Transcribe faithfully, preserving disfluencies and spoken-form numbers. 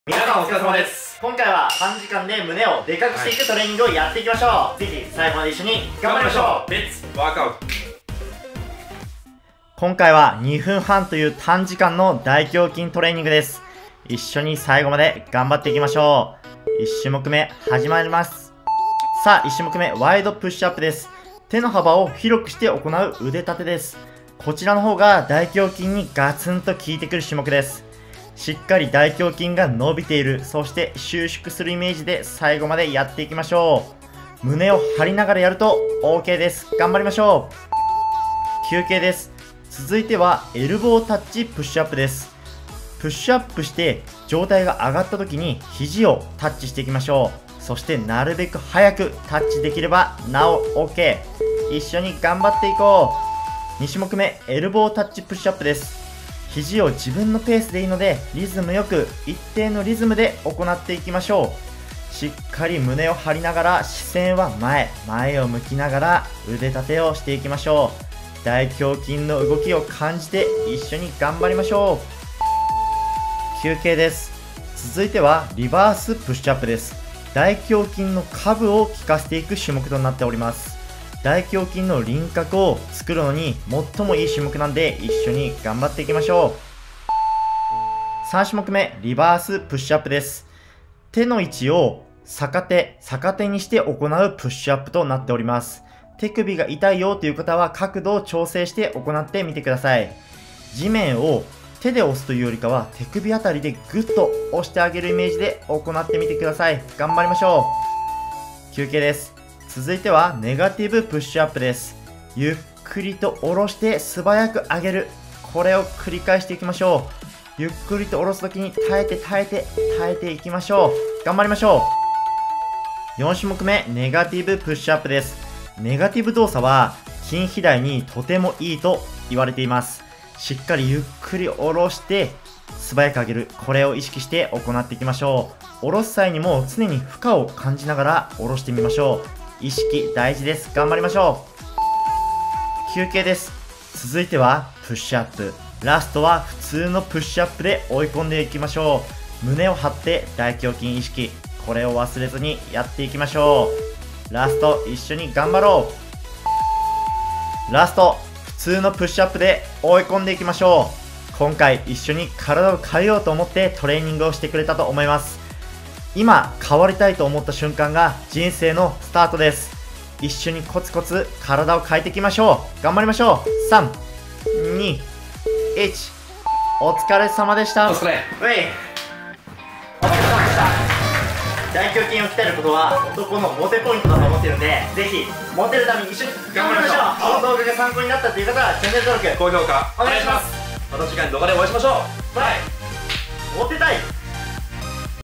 皆さんお疲れ様です。今回は短時間で胸をでかくしていくトレーニングをやっていきましょう。ぜひ最後まで一緒に頑張りましょう。レッツワークアウト。今回はにふんはんという短時間の大胸筋トレーニングです。一緒に最後まで頑張っていきましょう。いち種目目始まります。さあいち種目目、ワイドプッシュアップです。手の幅を広くして行う腕立てです。こちらの方が大胸筋にガツンと効いてくる種目です。しっかり大胸筋が伸びている、そして収縮するイメージで最後までやっていきましょう。胸を張りながらやると OK です。頑張りましょう。休憩です。続いてはエルボータッチプッシュアップです。プッシュアップして上体が上がった時に肘をタッチしていきましょう。そしてなるべく早くタッチできればなお OK。 一緒に頑張っていこう。に種目目、エルボータッチプッシュアップです。肘を自分のペースでいいのでリズムよく一定のリズムで行っていきましょう。しっかり胸を張りながら視線は前前を向きながら腕立てをしていきましょう。大胸筋の動きを感じて一緒に頑張りましょう。休憩です。続いてはリバースプッシュアップです。大胸筋の下部を効かせていく種目となっております。大胸筋の輪郭を作るのに最もいい種目なんで一緒に頑張っていきましょう。さん種目目、リバースプッシュアップです。手の位置を逆手、逆手にして行うプッシュアップとなっております。手首が痛いよという方は角度を調整して行ってみてください。地面を手で押すというよりかは手首あたりでグッと押してあげるイメージで行ってみてください。頑張りましょう。休憩です。続いてはネガティブプッシュアップです。ゆっくりと下ろして素早く上げる。これを繰り返していきましょう。ゆっくりと下ろすときに耐えて耐えて耐えていきましょう。頑張りましょう。よん種目目、ネガティブプッシュアップです。ネガティブ動作は筋肥大にとてもいいと言われています。しっかりゆっくり下ろして素早く上げる。これを意識して行っていきましょう。下ろす際にも常に負荷を感じながら下ろしてみましょう。意識大事です。頑張りましょう。休憩です。続いてはプッシュアップ。ラストは普通のプッシュアップで追い込んでいきましょう。胸を張って大胸筋意識。これを忘れずにやっていきましょう。ラスト一緒に頑張ろう。ラスト普通のプッシュアップで追い込んでいきましょう。今回一緒に体を変えようと思ってトレーニングをしてくれたと思います。今変わりたいと思った瞬間が人生のスタートです。一緒にコツコツ体を変えていきましょう。頑張りましょう。さん、に、いち。お疲れ様でした。 お疲れ。 ウェイ。お疲れ様でした。大胸筋を鍛えることは男のモテポイントだと思ってるんで、ぜひモテるために一緒に頑張りましょう。この動画が参考になったという方はチャンネル登録高評価お願いします。 また次回の動画でお会いしましょう。バイ。 モテたい